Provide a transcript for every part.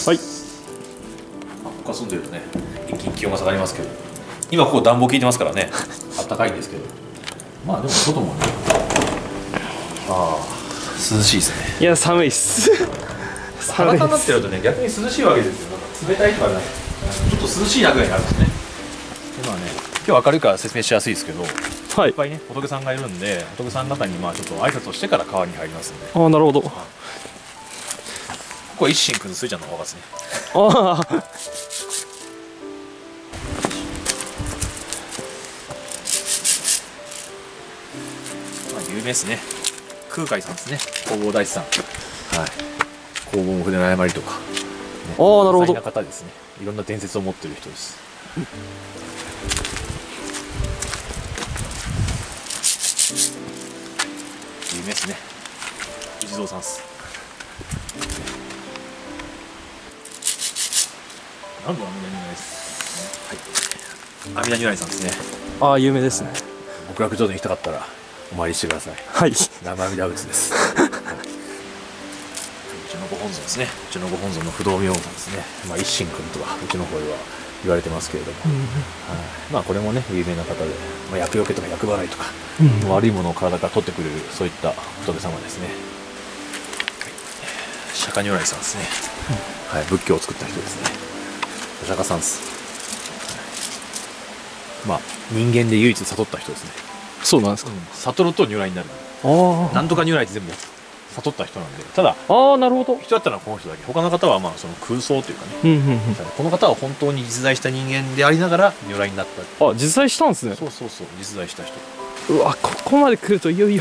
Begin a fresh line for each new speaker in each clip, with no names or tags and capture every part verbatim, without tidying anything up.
はい。
ここ住んでるとね、一気に気温が下がりますけど、今ここ暖房効いてますからね、あったかいんですけど、まあでも外もね、ああ涼しいですね。
いや寒いっす。
裸になってるとね、逆に涼しいわけですよ。なんか冷たいとかね、ちょっと涼しいなぐらいになるんですね。でまあね、今日明るいから説明しやすいですけど、はい、いっぱいね仏さんがいるんで、仏さん方にまあちょっと挨拶をしてから川に入りますんで。
ああ、なるほど。
これ一心くずすいちゃんの方がですね。
ああ。
有名ですね。空海さんですね。弘法大師さん。はい。弘法の筆の誤りとか、ね。
ああ、なるほど。
な方ですね。いろんな伝説を持っている人です。有名ですね。お地蔵さんです。何度阿弥陀如来です。はい。阿弥陀如来さんですね。
ああ、有名ですね。
極楽浄土に行きたかったらお参りしてください。
はい。
生阿弥陀仏です。はい、うちのご本尊ですね。うちのご本尊の不動明王さんですね。まあ一心君とかうちの方では言われてますけれども、うん、はい、まあこれもね有名な方で、まあ、厄除けとか厄払いとか、うん、悪いものを体から取ってくれるそういった仏様ですね。釈迦如来さんですね。うん、はい、仏教を作った人ですね。お釈迦さんです。まあ人間で唯一悟った人ですね。
そうなんですか。
うん、悟ると如来になる。
ああ。
なんとか如来って全部悟った人なんで、ただ、
ああ、なるほど。
人だったらこの人だけ、他の方はまあその空想というかね、うんうんうん、この方は本当に実在した人間でありながら如来になった。
あ、実在したんですね。
そうそうそう、実在した人。
うわ、ここまで来るといよいよ。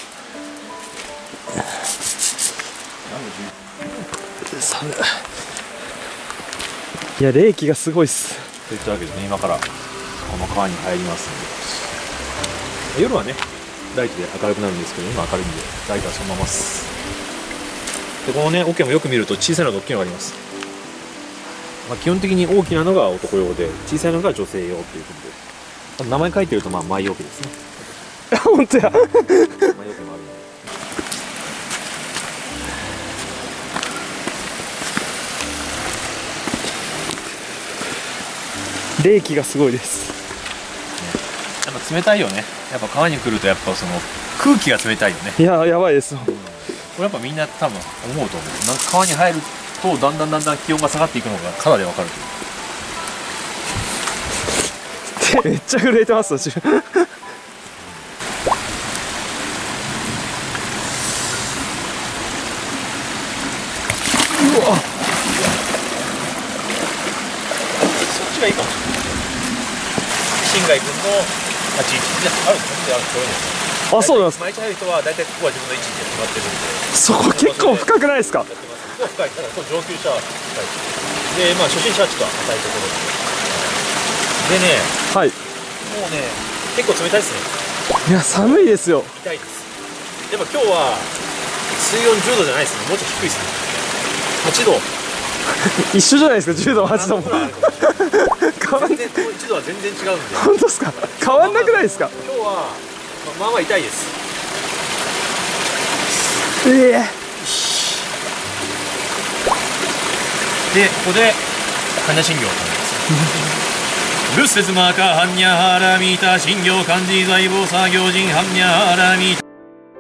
寒い。いや、冷気がすごいっす。
といったわけでね、今からこの川に入りますんで、夜はねライトで明るくなるんですけど、今明るいんでライトはそのままです。でこのね桶もよく見ると小さいのと大きいのがあります。まあ、基本的に大きなのが男用で小さいのが女性用ということで、名前書いてるとまあ舞桶ですね。
本当や。舞桶もあるので。冷気がすごいです。
やっぱ冷たいよね。やっぱ川に来るとやっぱその空気が冷たいよね。
いややばいです。うん、こ
れやっぱみんな多分思うと思う。なんか川に入るとだんだんだんだん気温が下がっていくのが肌でわかる
という。手めっちゃ震えてます私。うわ。
そっちがいいかもしれない。新海君の立ち位置である感じであるところです。
あ、そうなんですか。
毎日入る人は大体ここは自分の位置で決まってるんで。
そこ結構深くないですか。
ここ深い。ただこれ上級者は深い。で、まあ初心者はちょっと浅いところで。でね、はい。もうね、結構冷たいですね。
いや、寒いですよ。
痛いです。やっぱ今日は水温じゅうどじゃないですね。もうちょっと低いですね。はちど。
一緒じゃないですか、じゅうどもはちども。変
わん全然このいちどは全然違うんで。
本当ですか。変わんなくないですか。
今日はまあまあ痛いです。
ええー。
でここで般若心経を唱えます。仏説マーカー般若ハラミタ心経漢字財宝作業人般若ハラミタ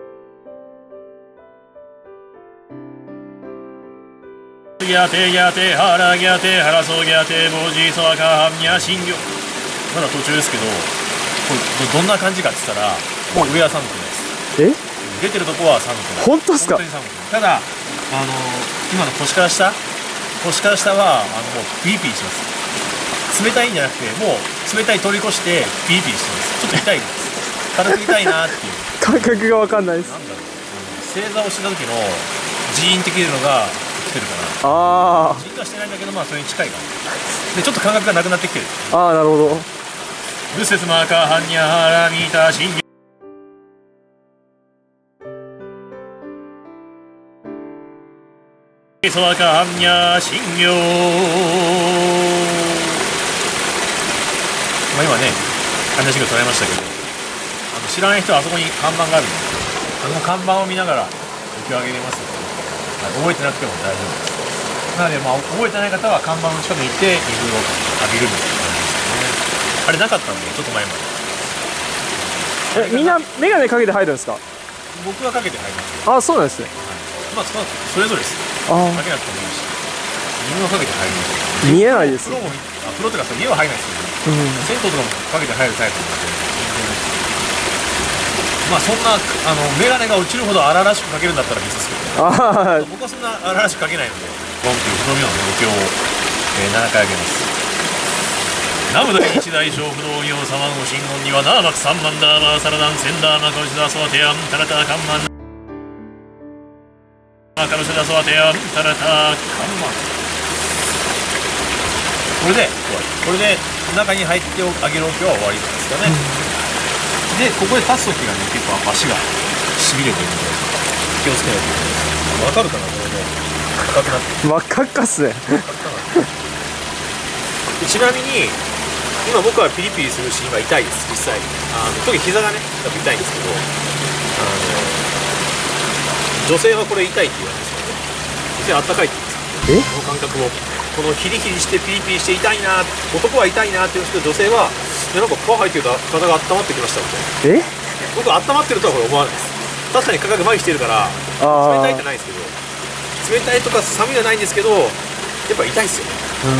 ギャテギャテハラギャテハラソギャテボジソワカハミヤシンギョ。まだ途中ですけど、これどんな感じかって言ったら、もう上は寒くないです。え？出てるとこは寒くない。
本当ですか？
本当に寒くない。ただあの今の腰から下、腰から下はあのもうピリピリします。冷たいんじゃなくて、もう冷たい通り越してピリピリしてます。ちょっと痛いです。軽く痛いなっていう
感覚が分かんないです。
なんだろう、正座をした時のジーンって切るのが来てるかな。
ああ。
じっとはしてないんだけど、まあそれに近いかな。でちょっと感覚がなくなってきてる。
ああ、なるほど。
仏説マーカー般若ハラミタ心経。ソワカ般若心経。まあ今ね、般若心経唱えましたけど、あの知らない人はあそこに看板があるんで、あの看板を見ながらお経をあげれますので、覚えてなくても大丈夫です。 なので、まあ、覚えてない方は看板の近くに行って水を浴びるみたいな感じですね。あれなかったんで、ちょっと前まで。
え、みんな眼鏡かけて入るんですか？
僕はかけて入りますよ。
あ、そうなんですね。
まあ、そそれぞれです。
あ
かけなくてもいいし、自分はかけて入ります
あ、見えないです
プロも、あ、プロとかさ、家は入らないですけど、
うん。
銭湯とかもかけて入るタイプなので、まあそんなあの眼鏡が落ちるほど荒々しくかけるんだったら別ですけど、
ああ、
僕はそんな荒々しくかけないので、ボンという不動明のお経を、えー、ななかいあげます。南無大一大小不動明様の真言にはナーマク三万ダーバーサラダンセンダーマカウシダソワテアンタラタカンマンマカウシダソワテアンタラタカンマン。これでこれで中に入ってあげるお経は終わりですかね。で、ここで立つ時がね、結構足がしびれてるので気をつけないといけないです。わかるかな、これね、赤くなってる。
真っ赤っかっすね。
ちなみに今僕はピリピリするし、今痛いです。実際あの特に膝がね多分痛いんですけど、あの女性はこれ痛いって言われますよね。女性はあったかいって言うんですよ、この感覚を。このヒリヒリしてピリピリして痛いな、男は痛いなって言うんですけど、女性はなんか皮入ってると体が温まってきましたみたいな。
え？
僕は温まってるとはこれ思わないです。確かに価格麻痺してるから冷たいってないですけど、冷たいとか寒いじゃないんですけど、やっぱ痛いですよね。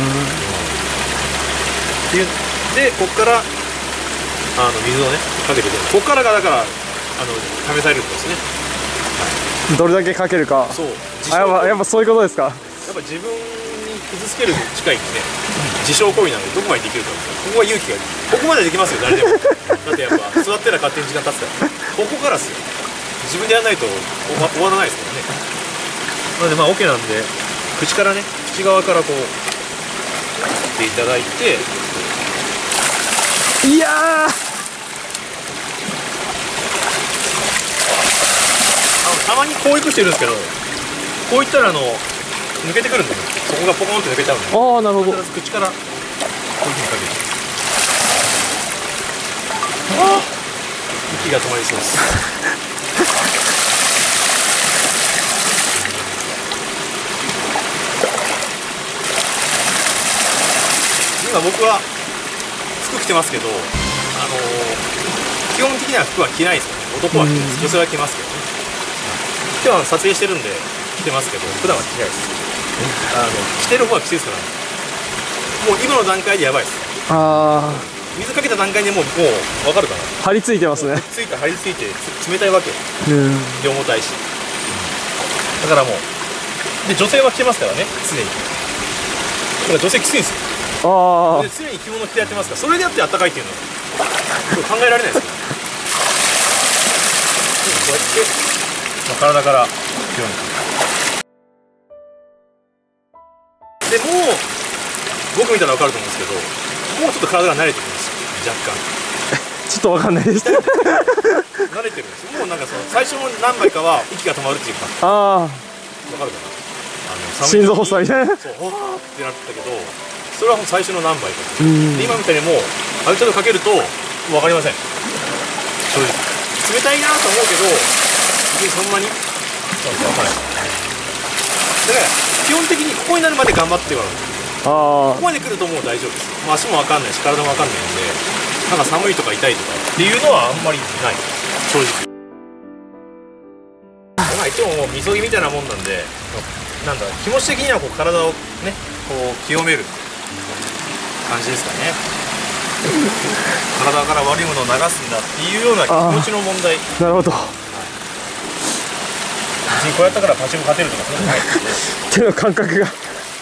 っていうで、ここからあの水をねかけてくる。ここからがだからあの試されるんですね。
どれだけかけるか。
そう。
あ、やっぱやっぱそういうことですか。
やっぱ自分に傷つける近いんでね、自傷行為なのでどこまでできるか。ここは勇気がいる。ここまでできますよ、誰でも。だってやっぱ座ってら勝手に時間経つから。ここからっすよ。自分でやらないと終わ終わらないですからね。なのでまあ OK なんで、口からね、口側からこうっていただいて。
いやー、
あのたまにこういくしてるんですけど、こういったらあの抜けてくるんで、そこがポコンって抜けちゃうんで、
ああ、なるほど。
必ず口からこういうふうにかけて、ああ、息が止まりそうです。今僕は服着てますけど、あのー、基本的には服は着ないですよね。男は着てます。女性は着ますけどね。今日は撮影してるんで着てますけど、普段は着ないです。あの着てる方はきついですから、もう今の段階でやばいです。
ああ、
水かけた段階でもうもう分かるかな。
張り付いてますね。
ついて張り付いて冷たいわけ。
うん。
で重たいし。だからもうで女性は着てますからね、常に。だから女性きついんですよ。
ああ。
で常に着物着てやってますから、それでやってあったかいっていうのは考えられないですよ。こうやって、まあ、体から強にでもう僕見たら分かると思うんですけど、もうちょっと体が慣れてきます。若干
ちょっと分かんないです。
慣れてるんですよ。もうなんかその最初の何杯かは息が止まるっていうか、
ああ、
分かるかな。あの
心臓発作みたいな。
そう、ほーってなってたけど、それはもう最初の何杯かで、
うん。
今みたいにもうある程度かけると分かりません、正直。冷たいなと思うけど別にそんなに分からない。だから基本的にここになるまで頑張っては、
ああ。
ここまで来るともう大丈夫です。まあ、足も分かんないし体も分かんないので、なんか寒いとか痛いとかっていうのはあんまりない正直。まあ一応もうみそぎみたいなもんなんで、なんだ気持ち的にはこう体をねこう清める感じですかね。体から悪いものを流すんだっていうような気持ちの問題。
なるほど。
別にこうやったからパチンコ勝てるとかそういうのないですね。
手の感覚が。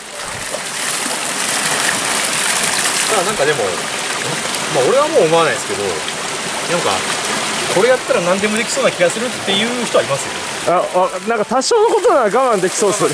ただなんかでも、まあ俺はもう思わないですけど、なんかこれやったら何でもできそうな気がするっていう人はいますよ。
ああ、なんか多少のことなら我慢できそうです。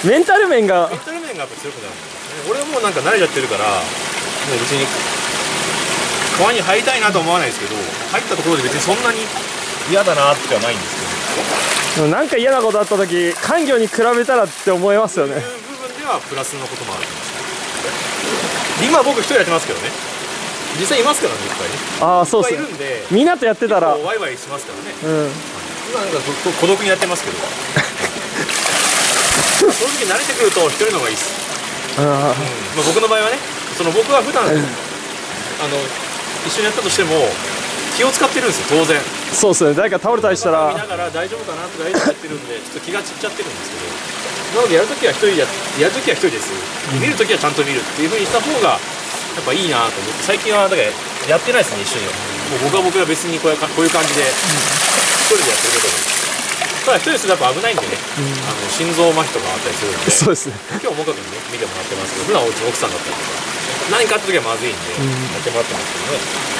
メンタル面が。
メンタル面がやっぱ強くなる。俺はもうなんか慣れちゃってるから、もう別に川に入りたいなとは思わないですけど、入ったところで別にそんなに嫌だなってはないんですけど。
でもなんか嫌なことあった時、環境に比べたらって思いますよね。
そういう部分ではプラスのこともあるかもしれない。今僕一人やってますけどね。実際いますからね、いっぱいね。
ああ、そうですね。
いっぱいいるんで、
みんなとやってたら。
ワイワイしますからね。
うん。
今なんかずっと孤独にやってますけど。 その時慣れてくると一人の方がいいです。
あ
うん、まあ、僕の場合はね、その僕は普段あの一緒にやったとしても気を使ってるんですよ、当然。
そうですね、誰か倒れたりしたら
見ながら大丈夫かなとかやってるんで、ちょっと気が散っちゃってるんですけど、なのでやるときは一人ややるときは一人です、見るときはちゃんと見るっていうふうにした方がやっぱいいなと思って、最近はだからやってないですね、一緒には。もう僕は僕は別にこういうこういう感じで一人でやってることが多い。ただ一人でするとやっぱ危ないんでね、うん、あの心臓麻痺とかあったりするんで、そうですね、今日も岡君にね見てもらってますけど、普段おうちの奥さんだったりとか何かあった時はまずいんで、うん、やってもらってますけどね。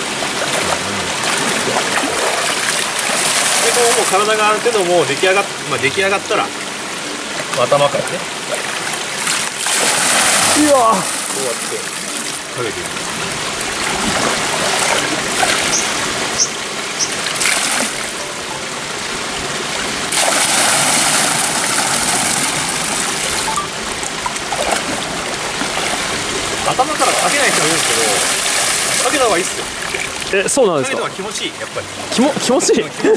でこうもう体がある程度もう出来上がっ、まあ、出来上がったら、まあ、頭からね
うわこ
うやってかけていきます。頭からかけない人もいるんですけど、かけた方がいいっすよ。
え、そうなんですか。
かけた方が気持ちいい、やっぱり。
気も気持ちいい。気持ちいい。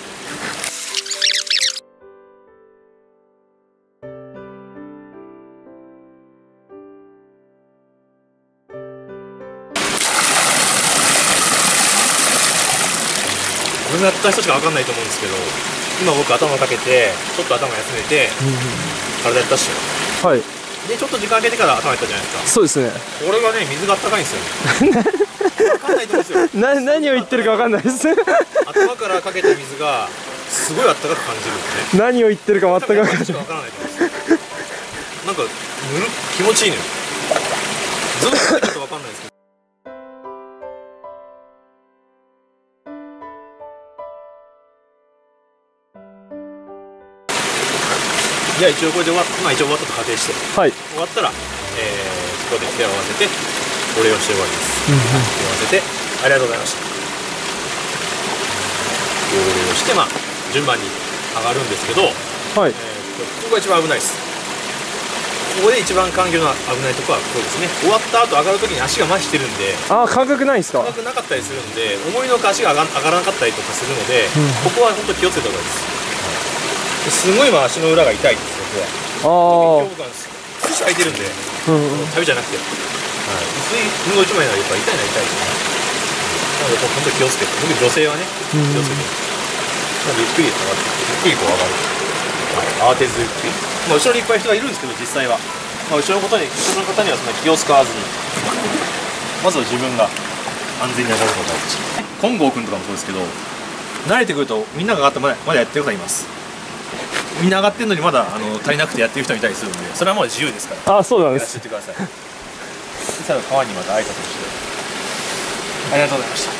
俺がやった人しか分かんないと思うんですけど、今僕頭かけてちょっと頭休めて、うん、体やったっしょ。
はい。
でちょっと時間空けてから頭やったじゃないですか。
そうですね。
これがね、水があったかいんですよね。分かんないと思うんですよ。
な何を言ってるか分かんないです。
頭からかけた水がすごいあったかく感じるんですね。
何を言ってるか全く分かんない。
分からないと思うんですよ。なんかぬる気持ちいいのよ。ずっとかけたと分かんないですけど。じゃあ一応これで終わっ、まあ、一応終わったと仮定して、
はい、
終わったら、えー、ここで手を合わせてお礼をして終わります。うん、手を合わせてありがとうございました。お礼をして、まあ、順番に上がるんですけど、
はい、え
ー、ここが一番危ないです。ここで一番感情の危ないところはここですね。終わった後上がるときに足が麻痺してるんで、
ああ感覚ないですか。
感覚なかったりするんで、思いのほか足が上が上がらなかったりとかするので、うん、ここは本当に気をつけた方がいいです。すごい今足の裏が痛いです、僕は。ああ。今日僕は少し空いてるんで、旅じゃなくて、はい、薄い布一枚ならやっぱ痛いのは痛いですね。なので本当に気をつけて、特に女性はね、気をつけて、なのでゆっくり上がって、ゆっくりこう上がる。慌てずゆっくり。まあ後ろにいっぱい人がいるんですけど、実際は、まあ、後ろの方に後ろの方にはそんな気を使わずに、まずは自分が安全に上がることが大事。金剛君とかもそうですけど、慣れてくるとみんなが上がってまだまだやってる方います。みんな上がってるのにまだあの足りなくてやってる人もいたりするんで、それはもう自由ですから。
あ、そうなんです。
やらせてください。最後川にまた挨拶をしてありがとうございました。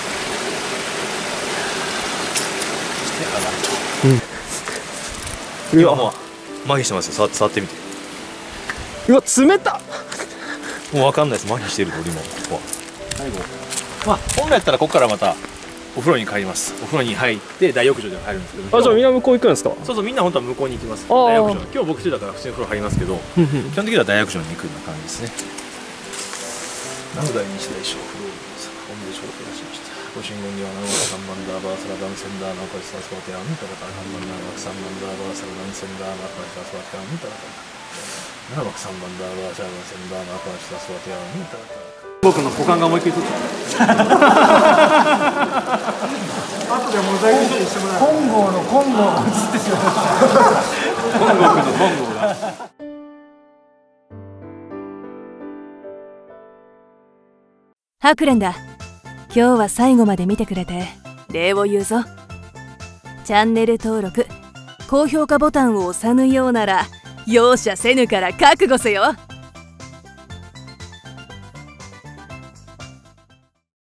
して上がると。うん。今もう麻痺してますよ。触って触ってみて。
うわ冷た。
もうわかんないです。麻痺してると今ここは。最後。まあ本来やったらここからまたお風呂に帰ります。お風呂に入って大浴場で入るんですけど。
あ、じゃあみんな向こう行くんですか。
そうそう、みんな本当は向こうに行きます。大浴場。今日僕一人だから普通に風呂入りますけど、基本的には大浴場に行くような感じですね。南大日大小風呂本部で紹介しました。ご神言には南北三万ダーバーサラダンセンダーナカシサスワテアンタラタラ三万ダーバー三万ダーバーサラダンセンダーナカシサスワテアンタラタラ七百三万ダーバーサラダンセンダーナカシサスワテアンタラタラ。僕の股間が思いっきり取った。
後でモザイクにしてもらう。本郷の本郷が映ってしまいました。
本郷君の本郷が。
ハクレンだ。今日は最後まで見てくれて礼を言うぞ。チャンネル登録、高評価ボタンを押さぬようなら容赦せぬから覚悟せよ。